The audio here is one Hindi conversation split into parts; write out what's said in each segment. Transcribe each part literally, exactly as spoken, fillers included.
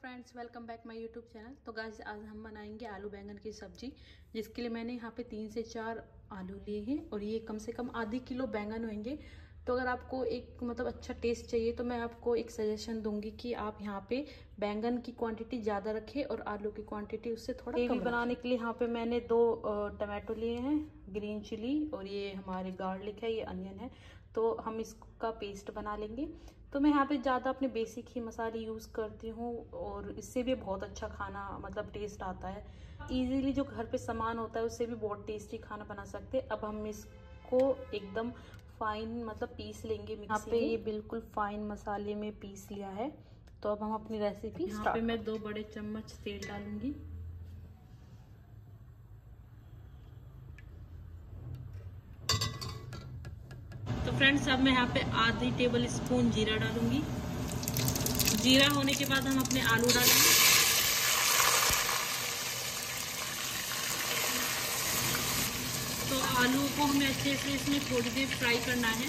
Friends, welcome back my YouTube channel. तो गाइस आज हम बनाएंगे आलू बैंगन की सब्जी, जिसके लिए मैंने यहाँ पे तीन से चार आलू लिए हैं और ये कम से कम आधी किलो बैंगन होंगे। तो अगर आपको एक मतलब अच्छा टेस्ट चाहिए तो मैं आपको एक सजेशन दूंगी कि आप यहाँ पे बैंगन की क्वांटिटी ज़्यादा रखें और आलू की क्वांटिटी उससे थोड़ा कम। बनाने के लिए यहाँ पे मैंने दो टमाटो लिए हैं, ग्रीन चिली, और ये हमारे गार्लिक है, ये अनियन है। तो हम इसका पेस्ट बना लेंगे। तो मैं यहाँ पे ज़्यादा अपने बेसिक ही मसाले यूज़ करती हूँ और इससे भी बहुत अच्छा खाना मतलब टेस्ट आता है। इजीली जो घर पे सामान होता है उससे भी बहुत टेस्टी खाना बना सकते हैं। अब हम इसको एकदम फाइन मतलब पीस लेंगे। यहाँ पे ये बिल्कुल फाइन मसाले में पीस लिया है। तो अब हम अपनी रेसिपी यहाँ पे मैं दो बड़े चम्मच तेल डालूंगी। तो फ्रेंड्स अब मैं यहाँ पे आधी टेबल स्पून जीरा डालूंगी। जीरा होने के बाद हम अपने आलू डालेंगे। तो आलू को हमें अच्छे से इसमें थोड़ी देर फ्राई करना है।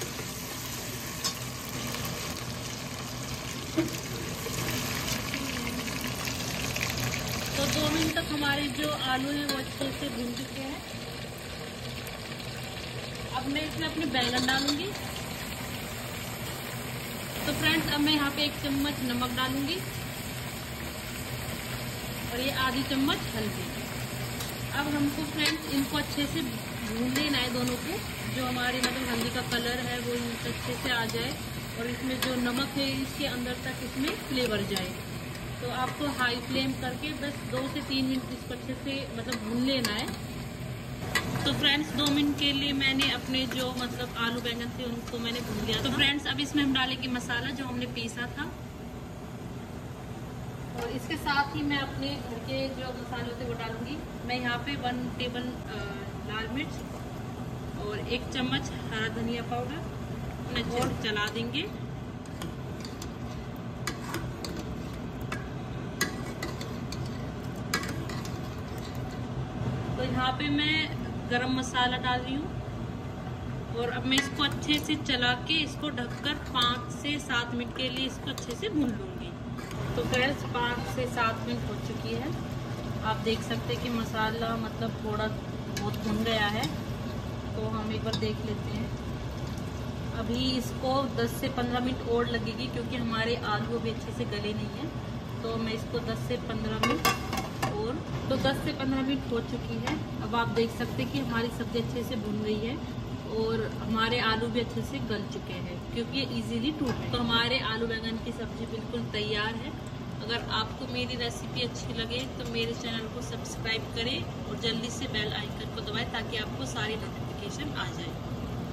तो दो मिनट तक हमारे जो आलू हैं वो अच्छे से भून चुके हैं। अब मैं इसमें अपने बैंगन डालूंगी। तो फ्रेंड्स अब मैं यहाँ पे एक चम्मच नमक डालूंगी और ये आधी चम्मच हल्दी। अब हमको फ्रेंड्स इनको अच्छे से भून लेना है दोनों को, जो हमारे मतलब हल्दी का कलर है वो अच्छे से आ जाए और इसमें जो नमक है इसके अंदर तक इसमें फ्लेवर जाए। तो आपको हाई फ्लेम करके बस दो से तीन मिनट इसको अच्छे से मतलब भून लेना है। तो फ्रेंड्स दो मिनट के लिए मैंने अपने जो मतलब आलू बैंगन थे उनको मैंने भून लिया। तो फ्रेंड्स अब इसमें हम डालेंगे मसाला जो हमने पीसा था, और इसके साथ ही मैं अपने घर के जो मसाले होते वो डालूंगी। मैं यहाँ पे वन टेबल लाल मिर्च और एक चम्मच हरा धनिया पाउडर अच्छे से चला देंगे। तो यहाँ पे मैं गरम मसाला डाल रही हूँ और अब मैं इसको अच्छे से चला के इसको ढककर पाँच से सात मिनट के लिए इसको अच्छे से भून लूंगी। तो फ्रेंड्स पाँच से सात मिनट हो चुकी है। आप देख सकते हैं कि मसाला मतलब थोड़ा बहुत भुन गया है। तो हम एक बार देख लेते हैं। अभी इसको दस से पंद्रह मिनट और लगेगी क्योंकि हमारे आलू अभी अच्छे से गले नहीं है। तो मैं इसको दस से पंद्रह मिनट और तो दस से पंद्रह मिनट हो चुकी है। अब आप देख सकते हैं कि हमारी सब्जी अच्छे से भुन गई है और हमारे आलू भी अच्छे से गल चुके हैं क्योंकि ये इजीली टूट है। तो हमारे आलू बैंगन की सब्जी बिल्कुल तैयार है। अगर आपको मेरी रेसिपी अच्छी लगे तो मेरे चैनल को सब्सक्राइब करें और जल्दी से बेल आइकन को दबाएं ताकि आपको सारी नोटिफिकेशन आ जाए।